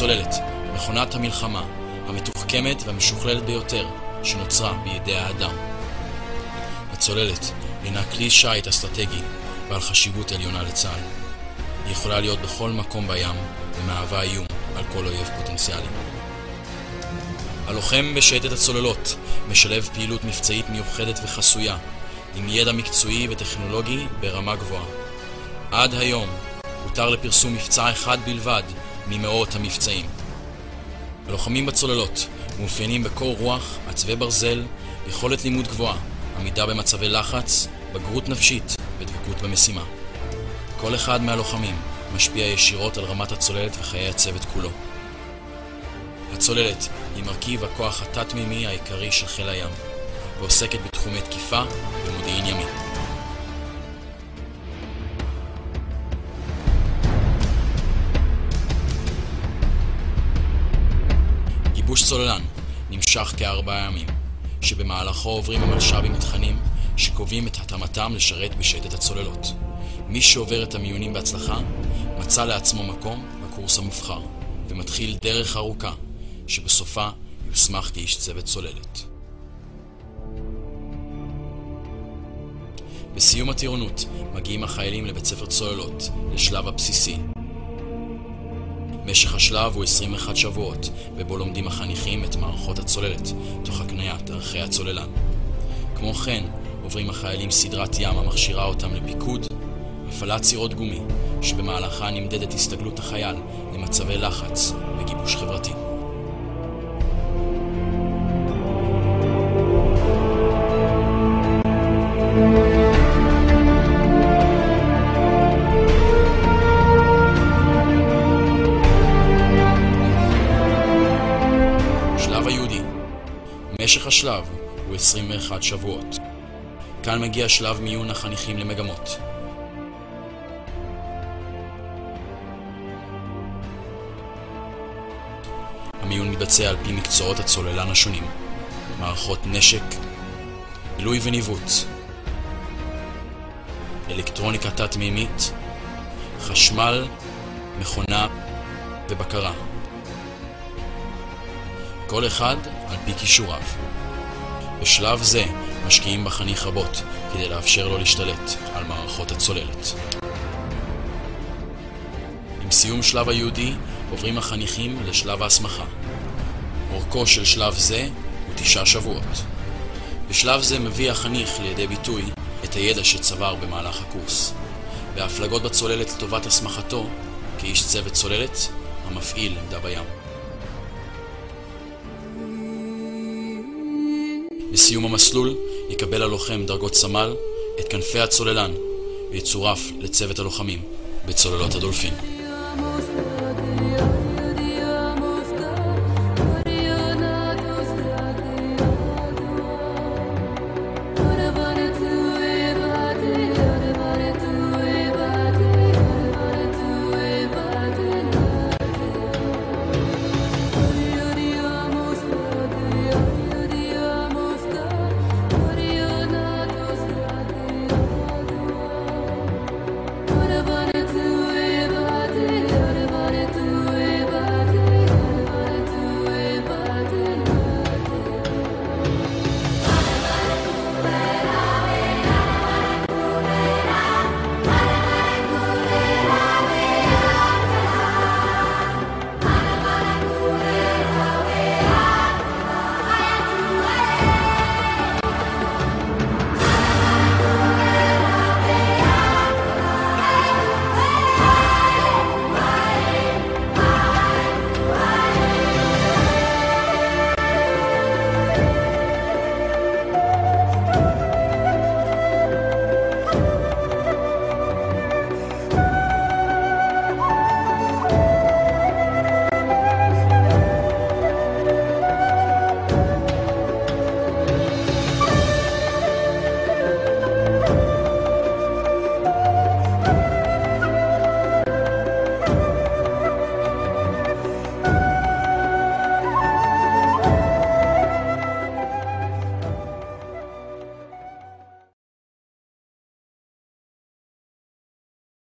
הצוללת, מכונת המלחמה, המתוחכמת והמשוכללת ביותר שנוצרה בידי האדם. הצוללת הינה כלי שיט אסטרטגי בעל חשיבות עליונה לצה"ל. היא יכולה להיות בכל מקום בים ומהווה איום על כל אויב פוטנציאלי. הלוחם בשייטת הצוללות משלב פעילות מבצעית מיוחדת וחסויה עם ידע מקצועי וטכנולוגי ברמה גבוהה. עד היום הותר לפרסום מבצע אחד בלבד ממאות המבצעים. הלוחמים בצוללות מאופיינים בקור רוח, עצבי ברזל, יכולת לימוד גבוהה, עמידה במצבי לחץ, בגרות נפשית ודבקות במשימה. כל אחד מהלוחמים משפיע ישירות על רמת הצוללת וחיי הצוות כולו. הצוללת היא מרכיב הכוח התת-מימי העיקרי של חיל הים, ועוסקת בתחומי תקיפה ומודיעין ימי. גיבוש צוללן נמשך כ4 ימים, שבמהלכו עוברים המלש"בים תכנים שקובעים את התאמתם לשרת בשייטת הצוללות. מי שעובר את המיונים בהצלחה מצא לעצמו מקום בקורס המובחר, ומתחיל דרך ארוכה שבסופה יוסמך כאיש צוות צוללת. בסיום הטירונות מגיעים החיילים לבית ספר צוללות, לשלב הבסיסי. משך השלב הוא 21 שבועות, ובו לומדים החניכים את מערכות הצוללת, תוך הקניית ערכי הצוללן. כמו כן, עוברים החיילים סדרת ים המכשירה אותם לפיקוד, הפעלת סירות גומי, שבמהלכה נמדדת הסתגלות החייל למצבי לחץ וגיבוש חברתי. שלב היהודי. משך השלב הוא 21 שבועות. כאן מגיע שלב מיון החניכים למגמות. המיון מתבצע על פי מקצועות הצוללן השונים: מערכות נשק, מילוי וניווט, אלקטרוניקה תת-מימית, חשמל, מכונה ובקרה. כל אחד על פי כישוריו. בשלב זה משקיעים בחניך רבות כדי לאפשר לו להשתלט על מערכות הצוללת. עם סיום שלב היהודי עוברים החניכים לשלב ההסמכה. אורכו של שלב זה הוא 9 שבועות. בשלב זה מביא החניך לידי ביטוי את הידע שצבר במהלך הקורס, בהפלגות בצוללת לטובת הסמכתו כאיש צוות צוללת המפעיל עמדה בים. בסיום המסלול יקבל הלוחם דרגות סמל, את כנפי הצוללן, ויצורף לצוות הלוחמים בצוללות הדולפין.